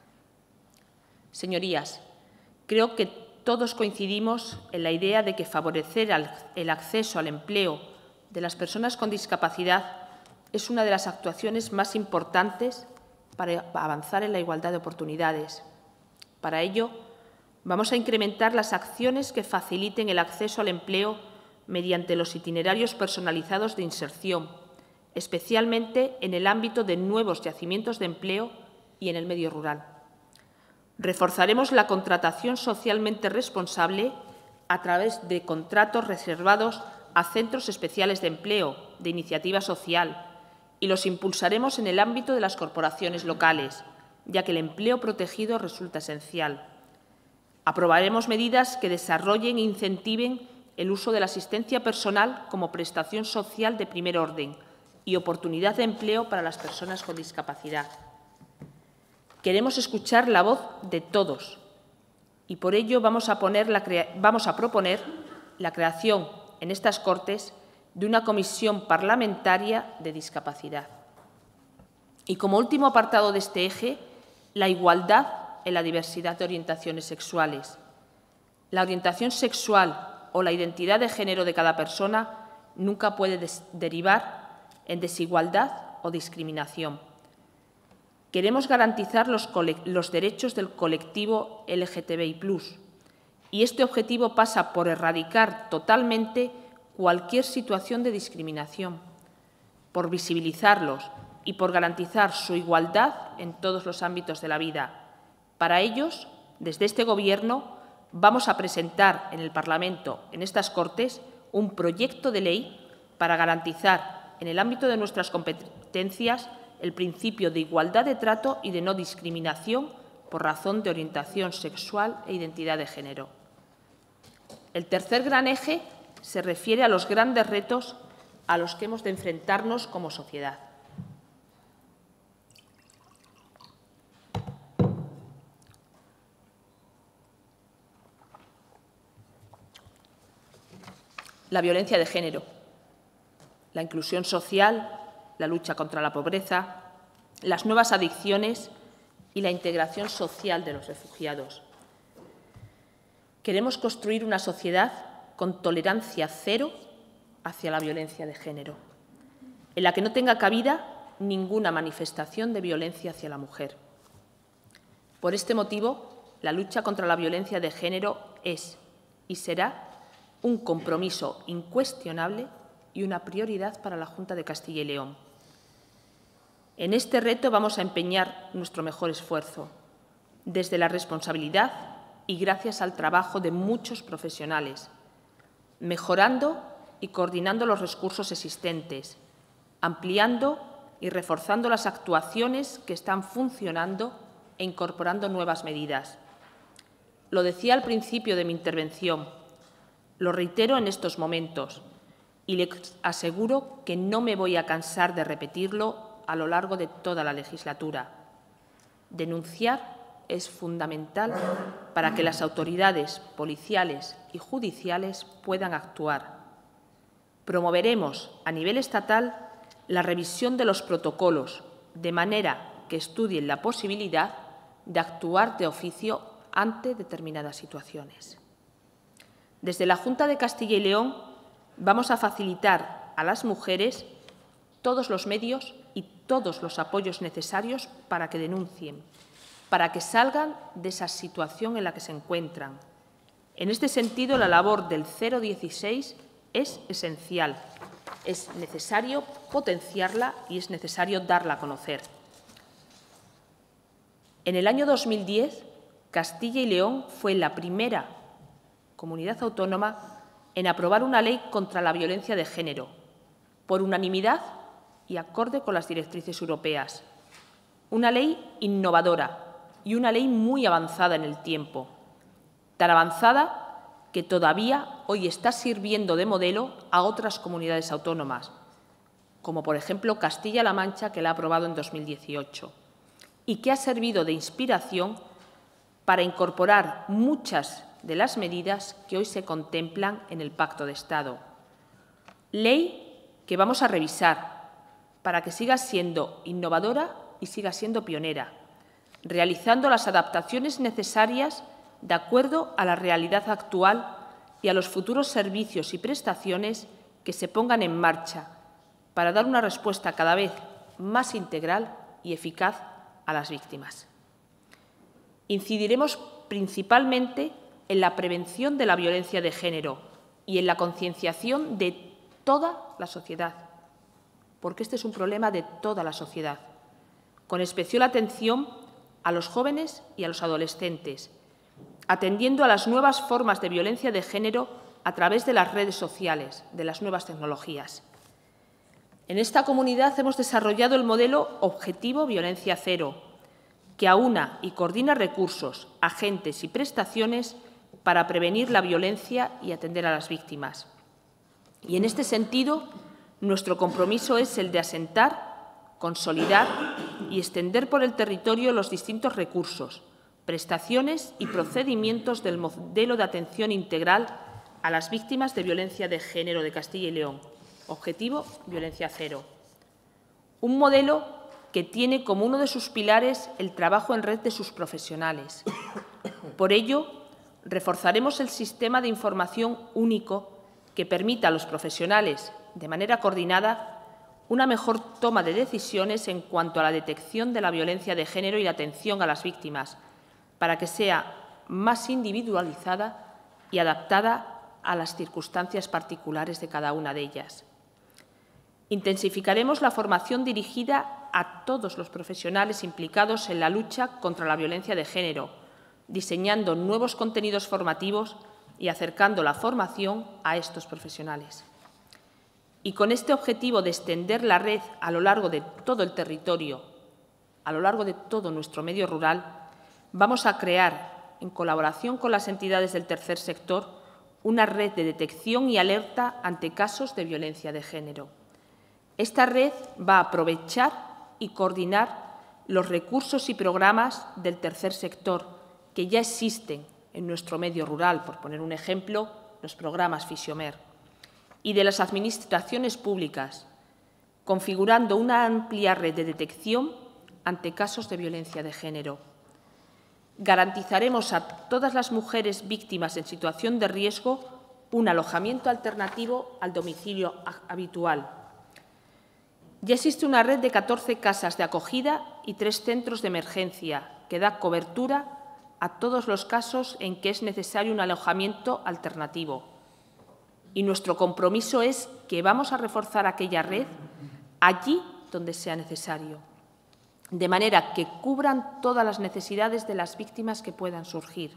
Señorías, creo que todos coincidimos en la idea de que favorecer el acceso al empleo de las personas con discapacidad es una de las actuaciones más importantes para avanzar en la igualdad de oportunidades. Para ello, vamos a incrementar las acciones que faciliten el acceso al empleo mediante los itinerarios personalizados de inserción, especialmente en el ámbito de nuevos yacimientos de empleo y en el medio rural. Reforzaremos la contratación socialmente responsable a través de contratos reservados a centros especiales de empleo, de iniciativa social, y los impulsaremos en el ámbito de las corporaciones locales, ya que el empleo protegido resulta esencial. Aprobaremos medidas que desarrollen e incentiven el uso de la asistencia personal como prestación social de primer orden y oportunidad de empleo para las personas con discapacidad. Queremos escuchar la voz de todos y por ello vamos a proponer la creación en estas Cortes de una comisión parlamentaria de discapacidad. Y como último apartado de este eje, la igualdad en la diversidad de orientaciones sexuales. La orientación sexual o la identidad de género de cada persona nunca puede derivar en desigualdad o discriminación. Queremos garantizar los derechos del colectivo LGTBI+, y este objetivo pasa por erradicar totalmente cualquier situación de discriminación, por visibilizarlos y por garantizar su igualdad en todos los ámbitos de la vida. Para ellos, desde este Gobierno, vamos a presentar en el Parlamento, en estas Cortes, un proyecto de ley para garantizar, en el ámbito de nuestras competencias, el principio de igualdad de trato y de no discriminación por razón de orientación sexual e identidad de género. El tercer gran eje se refiere a los grandes retos a los que hemos de enfrentarnos como sociedad. La violencia de género, la inclusión social, la lucha contra la pobreza, las nuevas adicciones y la integración social de los refugiados. Queremos construir una sociedad con tolerancia cero hacia la violencia de género, en la que no tenga cabida ninguna manifestación de violencia hacia la mujer. Por este motivo, la lucha contra la violencia de género es y será un compromiso incuestionable y una prioridad para la Junta de Castilla y León. En este reto vamos a empeñar nuestro mejor esfuerzo, desde la responsabilidad y gracias al trabajo de muchos profesionales, mejorando y coordinando los recursos existentes, ampliando y reforzando las actuaciones que están funcionando e incorporando nuevas medidas. Lo decía al principio de mi intervención, lo reitero en estos momentos y les aseguro que no me voy a cansar de repetirlo a lo largo de toda la legislatura. Denunciar es fundamental para que las autoridades policiales y judiciales puedan actuar. Promoveremos a nivel estatal la revisión de los protocolos, de manera que estudien la posibilidad de actuar de oficio ante determinadas situaciones. Desde la Junta de Castilla y León vamos a facilitar a las mujeres todos los medios y todos los apoyos necesarios para que denuncien, para que salgan de esa situación en la que se encuentran. En este sentido, la labor del 016 es esencial. Es necesario potenciarla y es necesario darla a conocer. En el año 2010, Castilla y León fue la primera comunidad autónoma en aprobar una ley contra la violencia de género, por unanimidad y acorde con las directrices europeas. Una ley innovadora y una ley muy avanzada en el tiempo, tan avanzada que todavía hoy está sirviendo de modelo a otras comunidades autónomas, como por ejemplo Castilla-La Mancha, que la ha aprobado en 2018, y que ha servido de inspiración para incorporar muchas de las medidas que hoy se contemplan en el Pacto de Estado. Ley que vamos a revisar para que siga siendo innovadora y siga siendo pionera, realizando las adaptaciones necesarias de acuerdo a la realidad actual y a los futuros servicios y prestaciones que se pongan en marcha para dar una respuesta cada vez más integral y eficaz a las víctimas. Incidiremos principalmente en la prevención de la violencia de género y en la concienciación de toda la sociedad, porque este es un problema de toda la sociedad, con especial atención a los jóvenes y a los adolescentes, atendiendo a las nuevas formas de violencia de género a través de las redes sociales, de las nuevas tecnologías. En esta comunidad hemos desarrollado el modelo Objetivo Violencia Cero, que aúna y coordina recursos, agentes y prestaciones para prevenir la violencia y atender a las víctimas. Y en este sentido, nuestro compromiso es el de asentar, consolidar y extender por el territorio los distintos recursos, prestaciones y procedimientos del modelo de atención integral a las víctimas de violencia de género de Castilla y León. Objetivo Violencia Cero. Un modelo que tiene como uno de sus pilares el trabajo en red de sus profesionales. Por ello, reforzaremos el sistema de información único que permita a los profesionales, de manera coordinada, una mejor toma de decisiones en cuanto a la detección de la violencia de género y la atención a las víctimas, para que sea más individualizada y adaptada a las circunstancias particulares de cada una de ellas. Intensificaremos la formación dirigida a todos los profesionales implicados en la lucha contra la violencia de género, diseñando nuevos contenidos formativos y acercando la formación a estos profesionales. Y con este objetivo de extender la red a lo largo de todo el territorio, a lo largo de todo nuestro medio rural, vamos a crear, en colaboración con las entidades del tercer sector, una red de detección y alerta ante casos de violencia de género. Esta red va a aprovechar y coordinar los recursos y programas del tercer sector que ya existen en nuestro medio rural, por poner un ejemplo, los programas Fisiomer, y de las administraciones públicas, configurando una amplia red de detección ante casos de violencia de género. Garantizaremos a todas las mujeres víctimas en situación de riesgo un alojamiento alternativo al domicilio habitual. Ya existe una red de 14 casas de acogida y 3 centros de emergencia que da cobertura a todos los casos en que es necesario un alojamiento alternativo. Y nuestro compromiso es que vamos a reforzar aquella red allí donde sea necesario, de manera que cubran todas las necesidades de las víctimas que puedan surgir.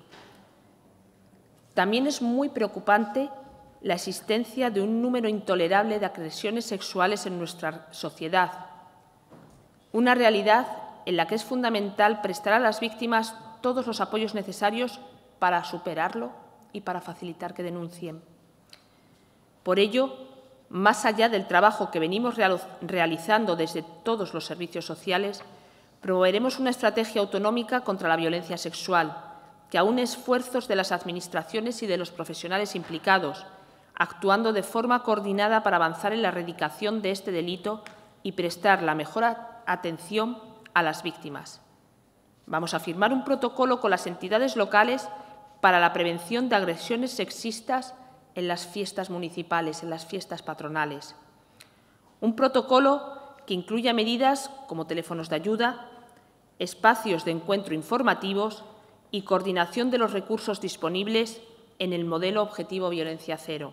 También es muy preocupante la existencia de un número intolerable de agresiones sexuales en nuestra sociedad, una realidad en la que es fundamental prestar a las víctimas todos los apoyos necesarios para superarlo y para facilitar que denuncien. Por ello, más allá del trabajo que venimos realizando desde todos los servicios sociales, promoveremos una estrategia autonómica contra la violencia sexual, que aúne esfuerzos de las administraciones y de los profesionales implicados, actuando de forma coordinada para avanzar en la erradicación de este delito y prestar la mejor atención a las víctimas. Vamos a firmar un protocolo con las entidades locales para la prevención de agresiones sexistas en las fiestas municipales, en las fiestas patronales. Un protocolo que incluya medidas como teléfonos de ayuda, espacios de encuentro informativos y coordinación de los recursos disponibles en el modelo Objetivo Violencia Cero.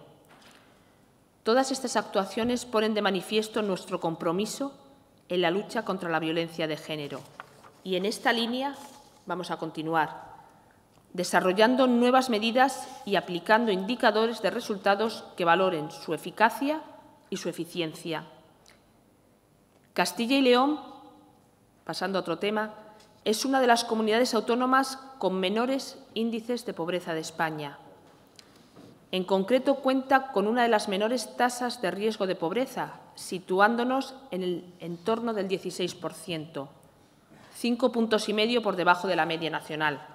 Todas estas actuaciones ponen de manifiesto nuestro compromiso en la lucha contra la violencia de género. Y en esta línea vamos a continuar, desarrollando nuevas medidas y aplicando indicadores de resultados que valoren su eficacia y su eficiencia. Castilla y León, pasando a otro tema, es una de las comunidades autónomas con menores índices de pobreza de España. En concreto, cuenta con una de las menores tasas de riesgo de pobreza, situándonos en el entorno del 16%, 5,5 puntos por debajo de la media nacional.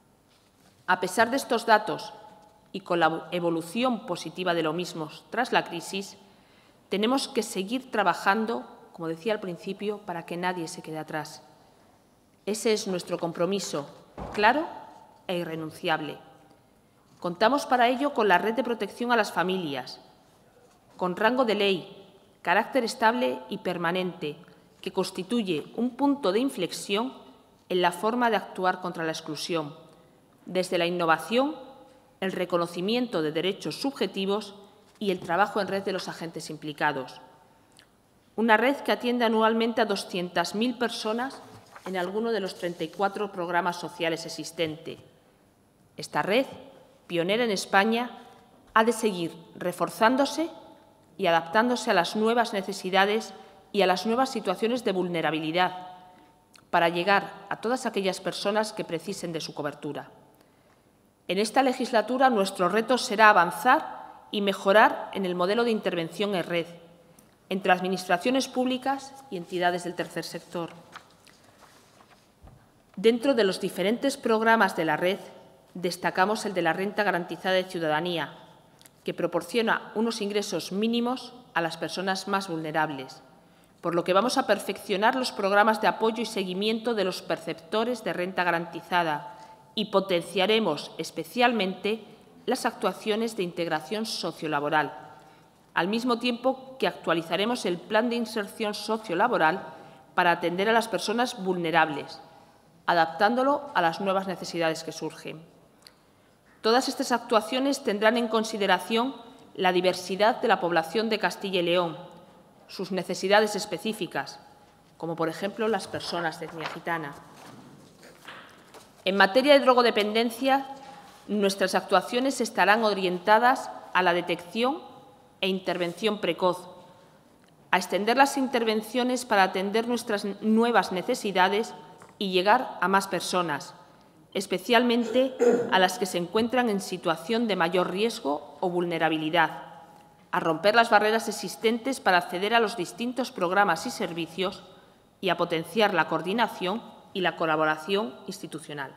A pesar de estos datos y con la evolución positiva de lo mismo tras la crisis, tenemos que seguir trabajando, como decía al principio, para que nadie se quede atrás. Ese es nuestro compromiso, claro e irrenunciable. Contamos para ello con la Red de Protección a las Familias, con rango de ley, carácter estable y permanente, que constituye un punto de inflexión en la forma de actuar contra la exclusión, desde la innovación, el reconocimiento de derechos subjetivos y el trabajo en red de los agentes implicados. Una red que atiende anualmente a 200.000 personas en alguno de los 34 programas sociales existentes. Esta red, pionera en España, ha de seguir reforzándose y adaptándose a las nuevas necesidades y a las nuevas situaciones de vulnerabilidad, para llegar a todas aquellas personas que precisen de su cobertura. En esta legislatura, nuestro reto será avanzar y mejorar en el modelo de intervención en red entre administraciones públicas y entidades del tercer sector. Dentro de los diferentes programas de la red, destacamos el de la Renta Garantizada de Ciudadanía, que proporciona unos ingresos mínimos a las personas más vulnerables, por lo que vamos a perfeccionar los programas de apoyo y seguimiento de los perceptores de renta garantizada y potenciaremos especialmente las actuaciones de integración sociolaboral, al mismo tiempo que actualizaremos el plan de inserción sociolaboral para atender a las personas vulnerables, adaptándolo a las nuevas necesidades que surgen. Todas estas actuaciones tendrán en consideración la diversidad de la población de Castilla y León, sus necesidades específicas, como por ejemplo las personas de etnia gitana. En materia de drogodependencia, nuestras actuaciones estarán orientadas a la detección e intervención precoz, a extender las intervenciones para atender nuestras nuevas necesidades y llegar a más personas, especialmente a las que se encuentran en situación de mayor riesgo o vulnerabilidad, a romper las barreras existentes para acceder a los distintos programas y servicios y a potenciar la coordinación y la colaboración institucional.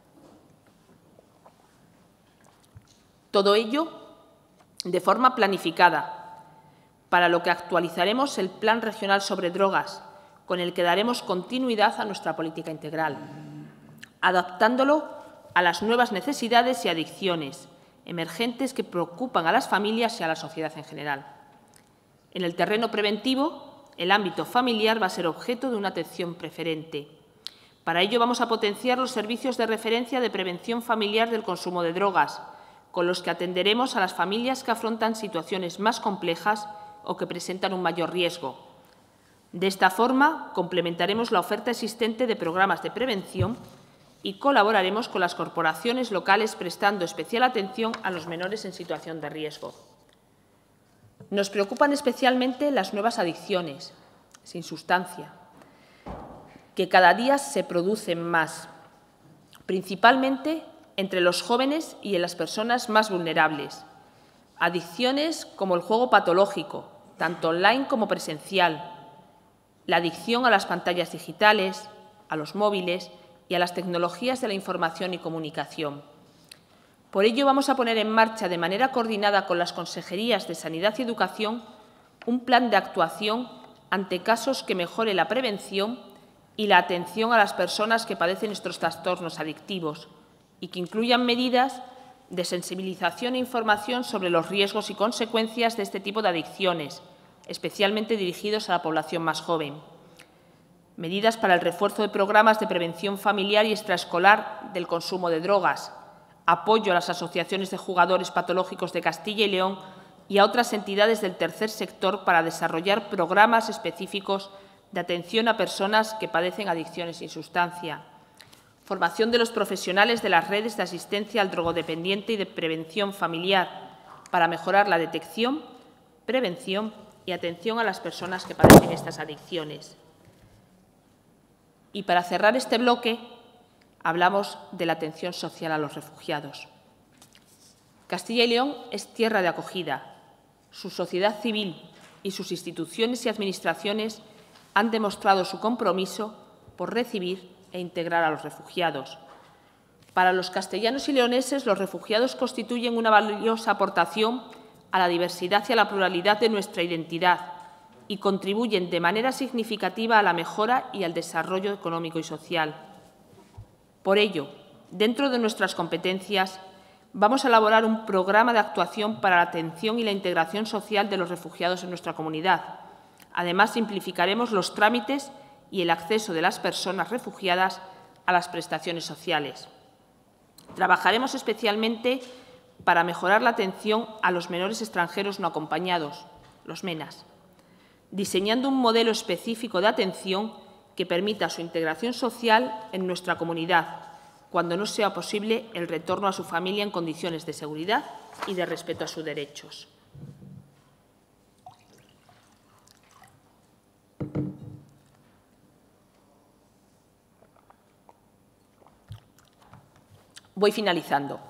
Todo ello de forma planificada, para lo que actualizaremos el Plan Regional sobre Drogas, con el que daremos continuidad a nuestra política integral, adaptándolo a las nuevas necesidades y adicciones emergentes que preocupan a las familias y a la sociedad en general. En el terreno preventivo, el ámbito familiar va a ser objeto de una atención preferente. Para ello vamos a potenciar los servicios de referencia de prevención familiar del consumo de drogas, con los que atenderemos a las familias que afrontan situaciones más complejas o que presentan un mayor riesgo. De esta forma, complementaremos la oferta existente de programas de prevención y colaboraremos con las corporaciones locales prestando especial atención a los menores en situación de riesgo. Nos preocupan especialmente las nuevas adicciones, sin sustancia, que cada día se producen más, principalmente entre los jóvenes y en las personas más vulnerables. Adicciones como el juego patológico, tanto online como presencial, la adicción a las pantallas digitales, a los móviles y a las tecnologías de la información y comunicación. Por ello, vamos a poner en marcha de manera coordinada con las consejerías de Sanidad y Educación un plan de actuación ante casos que mejore la prevención y la atención a las personas que padecen estos trastornos adictivos y que incluyan medidas de sensibilización e información sobre los riesgos y consecuencias de este tipo de adicciones, especialmente dirigidos a la población más joven. Medidas para el refuerzo de programas de prevención familiar y extraescolar del consumo de drogas, apoyo a las asociaciones de jugadores patológicos de Castilla y León y a otras entidades del tercer sector para desarrollar programas específicos de atención a personas que padecen adicciones sin sustancia. Formación de los profesionales de las redes de asistencia al drogodependiente y de prevención familiar para mejorar la detección, prevención y atención a las personas que padecen estas adicciones. Y para cerrar este bloque, hablamos de la atención social a los refugiados. Castilla y León es tierra de acogida. Su sociedad civil y sus instituciones y administraciones han demostrado su compromiso por recibir e integrar a los refugiados. Para los castellanos y leoneses, los refugiados constituyen una valiosa aportación a la diversidad y a la pluralidad de nuestra identidad y contribuyen de manera significativa a la mejora y al desarrollo económico y social. Por ello, dentro de nuestras competencias, vamos a elaborar un programa de actuación para la atención y la integración social de los refugiados en nuestra comunidad. Además, simplificaremos los trámites y el acceso de las personas refugiadas a las prestaciones sociales. Trabajaremos especialmente para mejorar la atención a los menores extranjeros no acompañados, los MENAS, diseñando un modelo específico de atención que permita su integración social en nuestra comunidad, cuando no sea posible el retorno a su familia en condiciones de seguridad y de respeto a sus derechos. Voy finalizando.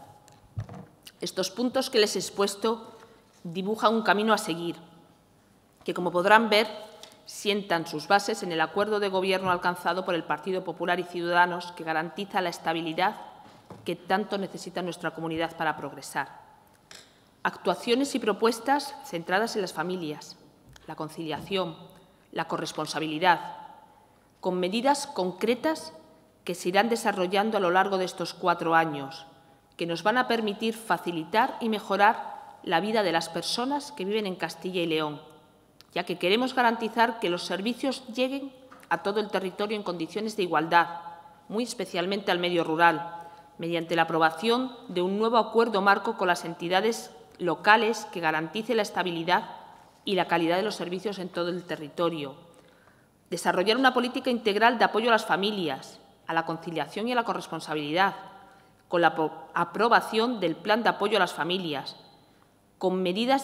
Estos puntos que les he expuesto dibujan un camino a seguir, que, como podrán ver, sientan sus bases en el acuerdo de Gobierno alcanzado por el Partido Popular y Ciudadanos, que garantiza la estabilidad que tanto necesita nuestra comunidad para progresar. Actuaciones y propuestas centradas en las familias, la conciliación, la corresponsabilidad, con medidas concretas que se irán desarrollando a lo largo de estos 4 años, que nos van a permitir facilitar y mejorar la vida de las personas que viven en Castilla y León, ya que queremos garantizar que los servicios lleguen a todo el territorio en condiciones de igualdad, muy especialmente al medio rural, mediante la aprobación de un nuevo acuerdo marco con las entidades locales que garantice la estabilidad y la calidad de los servicios en todo el territorio. Desarrollar una política integral de apoyo a las familias, a la conciliación y a la corresponsabilidad, con la aprobación del Plan de Apoyo a las Familias, con medidas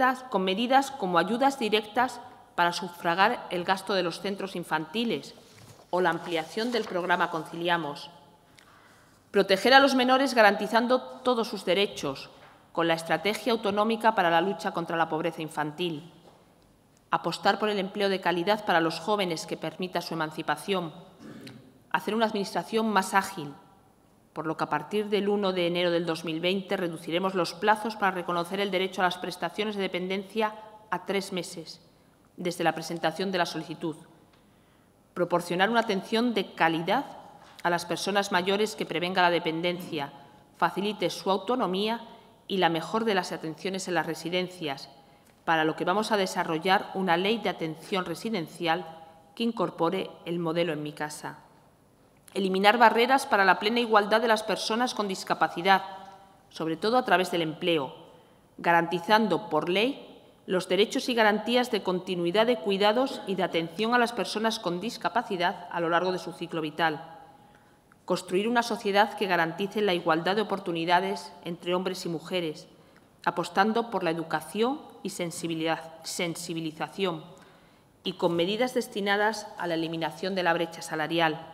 como ayudas directas para sufragar el gasto de los centros infantiles o la ampliación del programa Conciliamos. Proteger a los menores garantizando todos sus derechos, con la Estrategia Autonómica para la Lucha contra la Pobreza Infantil. Apostar por el empleo de calidad para los jóvenes que permita su emancipación. Hacer una Administración más ágil, por lo que a partir del 1 de enero del 2020 reduciremos los plazos para reconocer el derecho a las prestaciones de dependencia a 3 meses, desde la presentación de la solicitud. Proporcionar una atención de calidad a las personas mayores que prevenga la dependencia, facilite su autonomía y la mejor de las atenciones en las residencias, para lo que vamos a desarrollar una ley de atención residencial que incorpore el modelo En mi casa. Eliminar barreras para la plena igualdad de las personas con discapacidad, sobre todo a través del empleo, garantizando por ley los derechos y garantías de continuidad de cuidados y de atención a las personas con discapacidad a lo largo de su ciclo vital. Construir una sociedad que garantice la igualdad de oportunidades entre hombres y mujeres, apostando por la educación y sensibilización, y con medidas destinadas a la eliminación de la brecha salarial.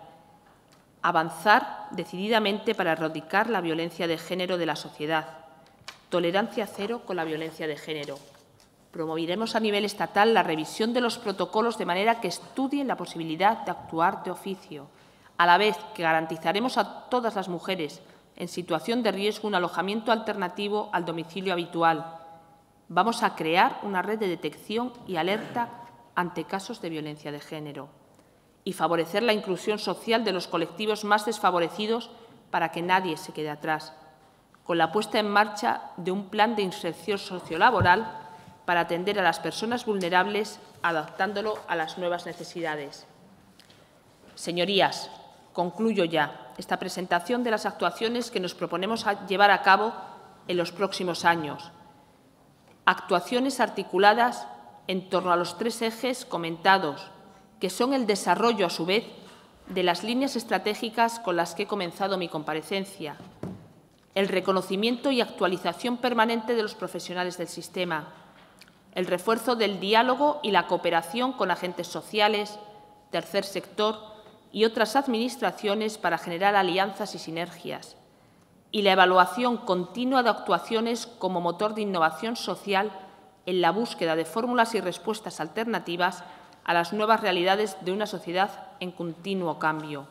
Avanzar decididamente para erradicar la violencia de género de la sociedad. Tolerancia cero con la violencia de género. Promoveremos a nivel estatal la revisión de los protocolos de manera que estudien la posibilidad de actuar de oficio, a la vez que garantizaremos a todas las mujeres en situación de riesgo un alojamiento alternativo al domicilio habitual. Vamos a crear una red de detección y alerta ante casos de violencia de género y favorecer la inclusión social de los colectivos más desfavorecidos para que nadie se quede atrás, con la puesta en marcha de un plan de inserción sociolaboral para atender a las personas vulnerables, adaptándolo a las nuevas necesidades. Señorías, concluyo ya esta presentación de las actuaciones que nos proponemos llevar a cabo en los próximos años. Actuaciones articuladas en torno a los 3 ejes comentados, que son el desarrollo, a su vez, de las líneas estratégicas con las que he comenzado mi comparecencia, el reconocimiento y actualización permanente de los profesionales del sistema, el refuerzo del diálogo y la cooperación con agentes sociales, tercer sector y otras administraciones para generar alianzas y sinergias, y la evaluación continua de actuaciones como motor de innovación social en la búsqueda de fórmulas y respuestas alternativas a las nuevas realidades de una sociedad en continuo cambio.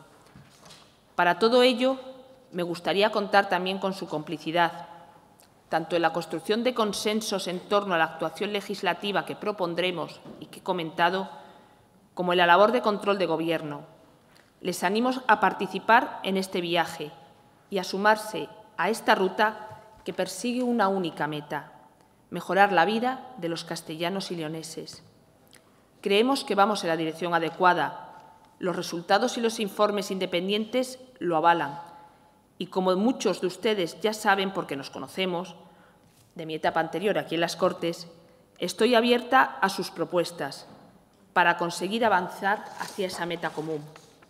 Para todo ello, me gustaría contar también con su complicidad, tanto en la construcción de consensos en torno a la actuación legislativa que propondremos y que he comentado, como en la labor de control de Gobierno. Les animo a participar en este viaje y a sumarse a esta ruta que persigue una única meta: mejorar la vida de los castellanos y leoneses. Creemos que vamos en la dirección adecuada. Los resultados y los informes independientes lo avalan. Y como muchos de ustedes ya saben, porque nos conocemos, de mi etapa anterior aquí en las Cortes, estoy abierta a sus propuestas para conseguir avanzar hacia esa meta común.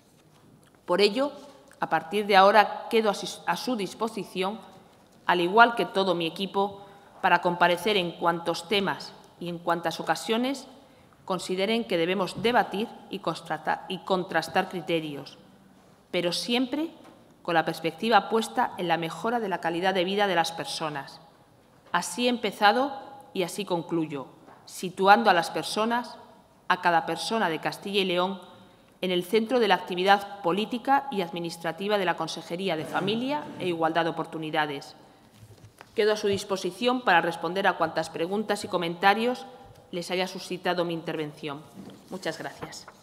Por ello, a partir de ahora quedo a su disposición, al igual que todo mi equipo, para comparecer en cuantos temas y en cuantas ocasiones consideren que debemos debatir y contrastar criterios, pero siempre con la perspectiva puesta en la mejora de la calidad de vida de las personas. Así he empezado y así concluyo, situando a las personas, a cada persona de Castilla y León, en el centro de la actividad política y administrativa de la Consejería de Familia e Igualdad de Oportunidades. Quedo a su disposición para responder a cuantas preguntas y comentarios les haya suscitado mi intervención. Muchas gracias.